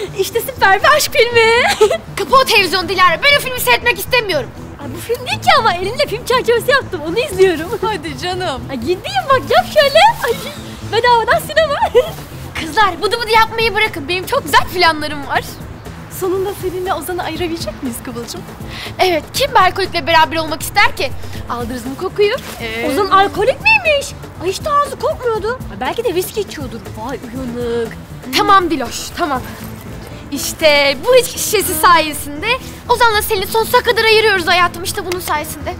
İşte süper bir aşk filmi. Kapı o televizyon Dilara. Ben o filmi seyretmek istemiyorum. Ay, bu film değil ki ama elimle film çerçevesi yaptım. Onu izliyorum. Hadi canım. Ay, ciddiyim bak yap şöyle. Ay, bedavadan sinema. Kızlar bıdı bıdı yapmayı bırakın. Benim çok güzel planlarım var. Sonunda seninle Ozan'ı ayırabilecek miyiz Kıvılcım? Evet, kim bir alkolikle beraber olmak ister ki? Aldınız mı kokuyu? Ozan alkolik miymiş? Ay, hiç de ağzı kokmuyordu. Ay, belki de viski içiyordur. Vay uyanık. Tamam Diloş, tamam. İşte bu içki şişesi sayesinde Ozan'la Selin'i sonsuza kadar ayırıyoruz hayatım. İşte bunun sayesinde.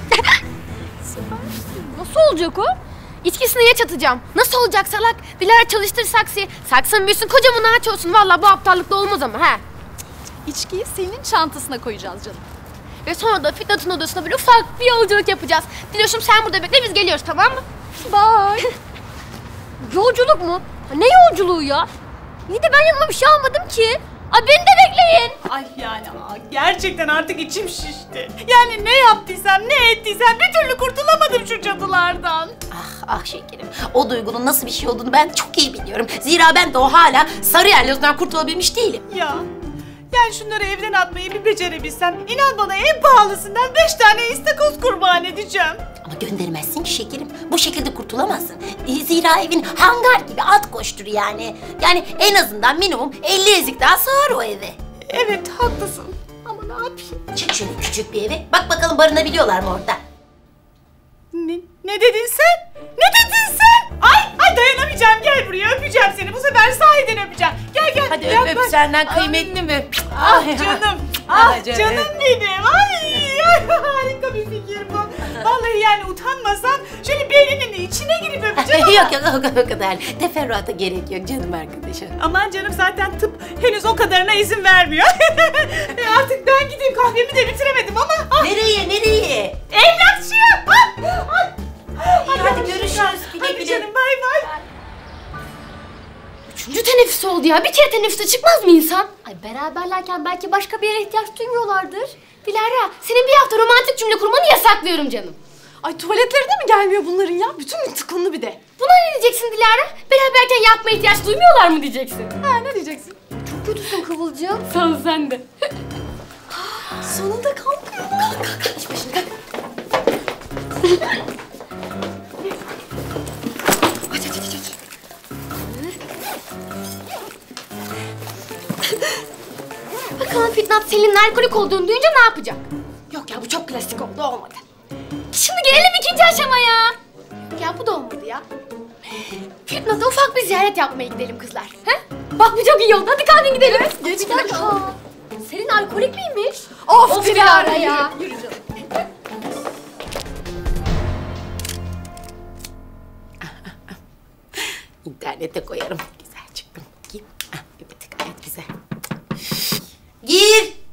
Nasıl olacak o? İçkisini geç atacağım. Nasıl olacak salak? Dilara çalıştır saksıyı. Saksın büyüsün, kocaman ağaç olsun. Vallahi bu aptallıkla olmaz ama he. İçkiyi senin çantasına koyacağız canım. Ve sonra da Fitnat'ın odasına böyle ufak bir yolculuk yapacağız. Diloş'um sen burada bekle, biz geliyoruz, tamam mı? Bye. Yolculuk mu? Ne yolculuğu ya? İyi de ben yanıma bir şey almadım ki. Ay, beni de bekleyin. Ay yani gerçekten artık içim şişti. Yani ne yaptıysam ne ettiysem bir türlü kurtulamadım şu cadılardan. Ah şekerim, o duygunun nasıl bir şey olduğunu ben çok iyi biliyorum. Zira ben de o hala sarı yerlozdan kurtulabilmiş değilim. Ya yani şunları evden atmayı bir becerebilsem, inan bana en pahalısından 5 tane istakoz kurban edeceğim. Ama göndermezsin ki şekerim, bu şekilde kurtulamazsın. Zira evin hangar gibi at koştur yani. Yani en azından minimum 50 ezik daha sığar o eve. Evet haklısın ama ne yapayım? Çık şöyle küçük bir eve, bak bakalım barınabiliyorlar mı orada? Ne dedin sen? Ne dedin sen? Ay dayanamayacağım, gel buraya, öpeceğim seni. Bu sefer sahiden öpeceğim. Gel. Hadi yaklaş. öp senden kıymetli mi? Ah canım. Canım benim. Ay harika bir fikir bu. Vallahi yani utanmasam şöyle beyninin içine girip öpeceğim ama. Yok o kadar. Teferruata gerek yok canım arkadaşım. Aman canım, zaten tıp henüz o kadarına izin vermiyor. Artık ben gideyim, kahvemi de bitiremedim ama. Nereye? Emlakçıya. Hadi görüşürüz. Hadi canım, bay bay. Üçüncü teneffüs oldu ya. Bir kere teneffüse çıkmaz mı insan? Ay, beraberlerken belki başka bir yere ihtiyaç duymuyorlardır. Dilara, senin bir hafta romantik cümle kurmanı yasaklıyorum canım. Ay tuvaletlerine mi gelmiyor bunların ya? Bütün gün tıkınlı bir de. Buna ne diyeceksin Dilara? Beraberken yapmaya ihtiyaç duymuyorlar mı diyeceksin? Ha ne diyeceksin? Çok kötüsün Kıvılcım. Sağ ol, sen de. Sonunda kalkıyor. Kalk. İş başına kalk. Bakalım Fitnat Selin'in alkolik olduğunu duyunca ne yapacak? Yok ya, bu çok klasik oldu, olmadı. Şimdi gelelim ikinci aşamaya. Ya bu da olmadı ya. Fitnat'a ufak bir ziyaret yapmaya gidelim kızlar. He? Bak bu çok iyi oldu. Hadi kalkın gidelim. Geç Bir dakika. Selin alkolik miymiş? Of Dilara ya. Yürü canım. İnternete koyarım. Güzel çıktım. Bakayım. Evet, gayet güzel. Gir.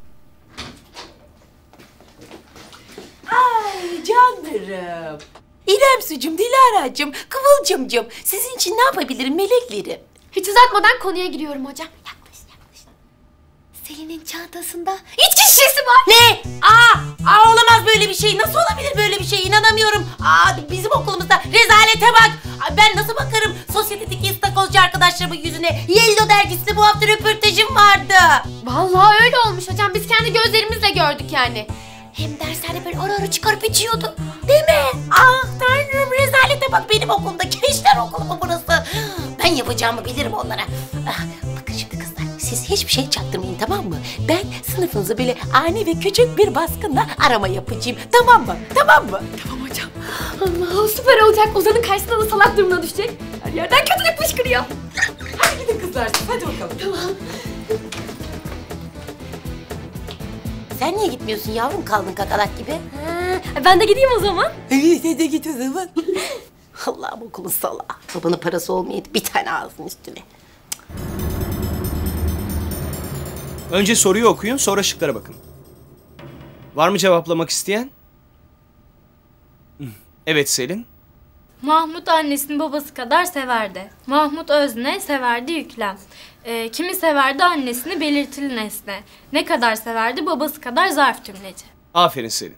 Ay canlarım. İrem sucum, Dilara'cığım, Kıvılcımcığım. Sizin için ne yapabilirim meleklerim? Hiç uzatmadan konuya giriyorum hocam. Yaklaş. Selin'in çantasında içki şişesi var. Ne? Olamaz böyle bir şey. Nasıl olabilir böyle bir şey? İnanamıyorum. Bizim okulumuzda rezalete bak. Ben nasıl bakarım sosyetedeki istakozcu arkadaşlarımın yüzüne? Yellow dergisinde bu hafta röportajım vardı. Vallahi öyle olmuş hocam. Biz kendi gözlerimizle gördük yani. Hem derslerde böyle ara çıkarıp içiyordu. Değil mi? Tanrım, rezalete bak, benim okulumda. Gençler okulu mu burası? Ben yapacağımı bilirim onlara. Bakın şimdi kızlar, siz hiçbir şey çaktırmayın, tamam mı? Ben sınıfınızı böyle ani ve küçük bir baskınla arama yapacağım. Tamam mı? Tamam hocam. Allah, süper olacak. Ozan'ın karşısında da salak durumuna düşecek. Her yerden kötülük fışkırıyor. Hadi gidin kızlar, hadi bakalım. Tamam. Sen niye gitmiyorsun yavrum, kaldın kakalak gibi? Ben de gideyim o zaman. Sen de git o zaman. Allah'ım, okulun salağı. Babanın parası olmayıp bir tane ağzın üstüne. Önce soruyu okuyun, sonra şıklara bakın. Var mı cevaplamak isteyen? Evet Selin. Mahmut annesini babası kadar severdi. Mahmut özne, severdi yüklem. Kimi severdi annesini belirtili nesne. Ne kadar severdi babası kadar zarf tümleci. Aferin Selin.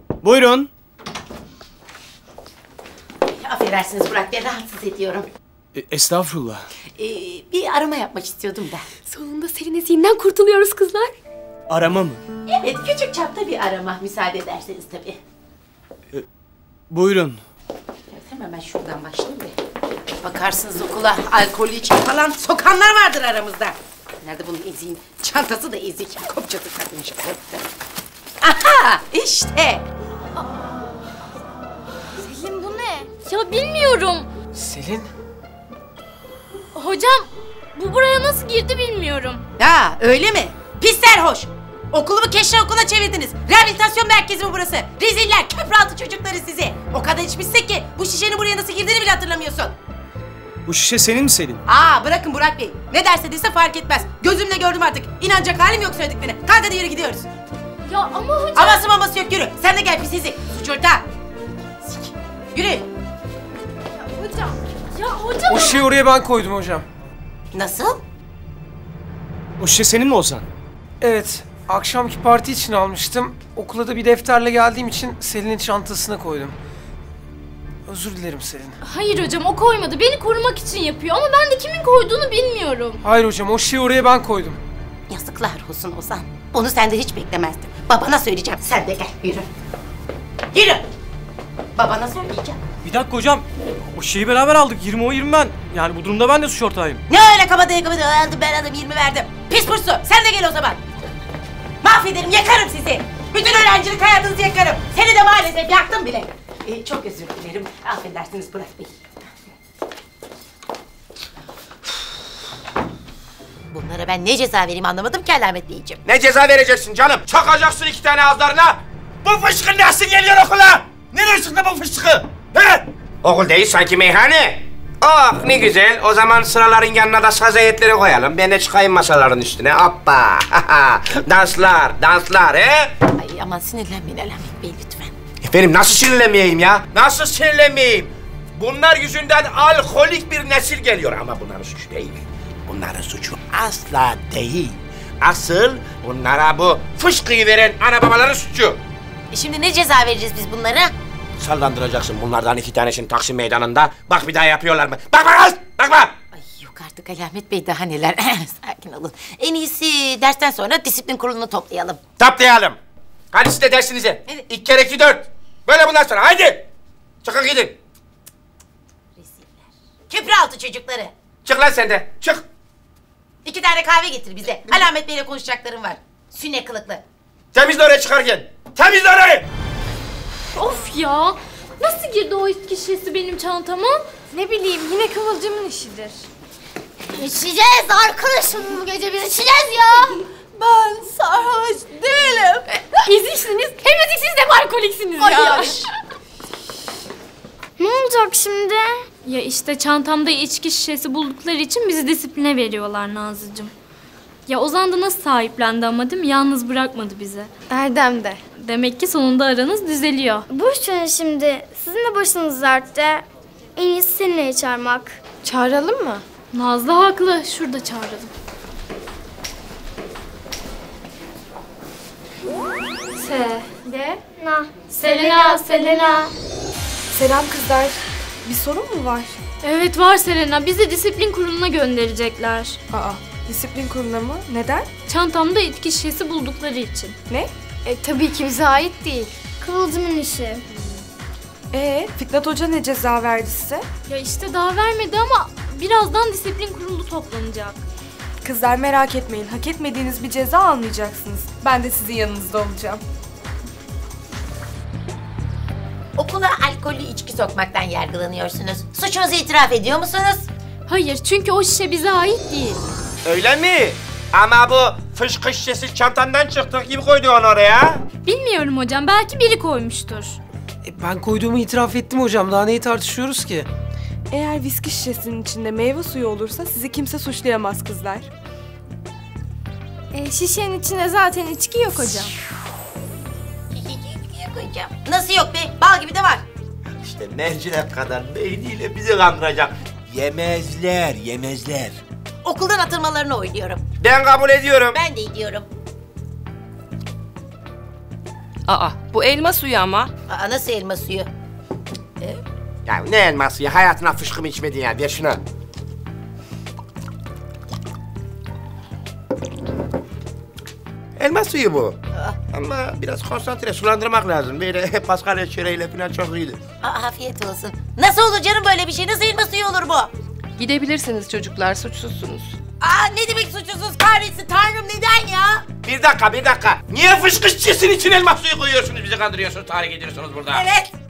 Buyurun. Affedersiniz Burak Bey, rahatsız ediyorum. Estağfurullah. Bir arama yapmak istiyordum da. Sonunda Selin eziğinden kurtuluyoruz kızlar. Arama mı? Evet, küçük çapta bir arama, müsaade ederseniz tabii. Buyurun. Evet, hemen ben şuradan başlayayım da. Bakarsınız okula alkollü içki falan sokanlar vardır aramızda. Nerede bunun eziğin? Çantası da ezik. Kopçası takmış. Aha, işte. Selin bu ne? Ya bilmiyorum. Selin? Hocam bu buraya nasıl girdi bilmiyorum. Ya öyle mi? Pis serhoş. Okulumu keşke okula çevirdiniz. Rehabilitasyon merkezi mi burası? Reziller, köprü çocukları sizi. O kadar içmişsin ki bu şişenin buraya nasıl girdiğini bile hatırlamıyorsun. Bu şişe senin mi Selin? Bırakın Burak Bey. Ne derse dese fark etmez. Gözümle gördüm artık. İnanacak halim yok söylediklerine. Kalk hadi yürü gidiyoruz. Ya ama hocam. Aması maması yok yürü. Sen de gel pis izi. Suç ortağı. Sik. Yürü. Ya hocam. O şeyi oraya ben koydum hocam. Nasıl? O şişe senin mi Ozan? Evet, akşamki parti için almıştım. Okula da bir defterle geldiğim için Selin'in çantasına koydum. Özür dilerim Selin. Hayır hocam o koymadı. Beni korumak için yapıyor ama ben de kimin koyduğunu bilmiyorum. Hayır hocam, o şeyi oraya ben koydum. Yazıklar olsun Ozan. Onu senden hiç beklemezdim. Babana söyleyeceğim. Sen de gel yürü. Yürü. Babana söyleyeceğim. Bir dakika hocam. O şeyi beraber aldık. 20 o 20 ben. Yani bu durumda ben de suç ortağıyım. Ne öyle kabadayı aldım ben aldım 20 verdim. Pis pursu sen de gel o zaman. Mahvederim yakarım sizi. Bütün öğrencilik hayatınızı yakarım. Seni de maalesef yaktım bile. Çok özür dilerim. Affedersiniz Burak Bey. Bunlara ben ne ceza vereyim anlamadım ki Alamet Beyciğim. Ne ceza vereceksin canım? Çakacaksın 2 tane ağızlarına. Bu fışkı nasıl geliyor okula? Nereye çıktı bu fışkı? He? Okul değil sanki meyhane. Oh ne güzel. O zaman sıraların yanına da saz heyetleri koyalım. Ben de çıkayım masaların üstüne. Hoppa. Danslar he? Ay aman sinirlenmeyin Alamet Bey lütfen. Efendim nasıl sinirlenmeyeyim ya? Nasıl sinirlenmeyeyim? Bunlar yüzünden alkolik bir nesil geliyor ama bunların suçu değil. Bunların suçu asla değil. Asıl bunlara bu fışkıyı veren ana babaların suçu. Şimdi ne ceza vereceğiz biz bunlara? Sallandıracaksın bunlardan 2 tanesini Taksim Meydanı'nda. Bak bir daha yapıyorlar mı? Bakma kız! Bakma! Ay yok artık Alamet Bey daha neler. Sakin olun. En iyisi dersten sonra disiplin kurulunu toplayalım. Toplayalım. Hadi siz de dersinize. Evet. 2 kere 2 4. Böyle bundan sonra haydi. Çıkın gidin. Köprüaltı çocukları. Çık lan sen de. Çık. 2 tane kahve getir bize. Alamet Bey'le konuşacaklarım var. Sünne kılıklı. Temizle oraya çıkarken. Temizle orayı. Of ya. Nasıl girdi o içki şişesi benim çantama? Ne bileyim yine Kıvılcım'ın işidir. İçeceğiz arkadaşım bu gece biz içeceğiz ya. Ben sarhoş değilim. Eziksiniz. Hem eziksiniz hem alkoliksiniz ya. Ne olacak şimdi? Ya işte çantamda içki şişesi buldukları için bizi disipline veriyorlar Nazlıcığım. Ya Ozan da nasıl sahiplendi ama değil mi? Yalnız bırakmadı bizi. Erdem de. Demek ki sonunda aranız düzeliyor. Boş verin şimdi. Sizin de başınız dertte. En iyisi seninle çağırmak. Çağıralım mı? Nazlı haklı. Şurada çağıralım. Selena. Selam kızlar. Bir sorun mu var? Evet var Selena. Bizi disiplin kuruluna gönderecekler. Disiplin kuruluna mı? Neden? Çantamda içki şişesi buldukları için. Ne? Tabii ki bize ait değil. Kıvılcımın işi. Fitnat Hoca ne ceza verdi size? Ya işte daha vermedi ama birazdan disiplin kurulu toplanacak. Kızlar merak etmeyin. Hak etmediğiniz bir ceza almayacaksınız. Ben de sizin yanınızda olacağım. Okula alkollü içki sokmaktan yargılanıyorsunuz. Suçunuzu itiraf ediyor musunuz? Hayır çünkü o şişe bize ait değil. Öyle mi? Ama bu fışkı şişesi çantandan çıktı. Kim koydu onu oraya? Bilmiyorum hocam. Belki biri koymuştur. Ben koyduğumu itiraf ettim hocam. Daha neyi tartışıyoruz ki? Eğer viski şişesinin içinde meyve suyu olursa sizi kimse suçlayamaz kızlar. Şişenin içinde zaten içki yok hocam. Koyacağım. Nasıl yok be? Bal gibi de var. İşte mercimek kadar beyniyle bizi kandıracak. Yemezler. Okuldan atılmalarını oynuyorum. Ben kabul ediyorum. Ben de ediyorum. Bu elma suyu ama. Nasıl elma suyu? Ya ne elması ya? Hayatına fışkı mı içmedin ya? Ver şunu. Elma suyu bu. Ama biraz konsantre, sulandırmak lazım. Böyle Paskalya çöreğiyle falan çok iyidir. Afiyet olsun. Nasıl olur canım böyle bir şey? Nasıl elma suyu olur bu? Gidebilirsiniz çocuklar, suçsuzsunuz. Ne demek suçsuzuz kahretsin Tanrım neden ya? Bir dakika. Niye fışkışçısın için elma suyu koyuyorsunuz, bizi kandırıyorsunuz, tahrik ediyorsunuz burada? Evet.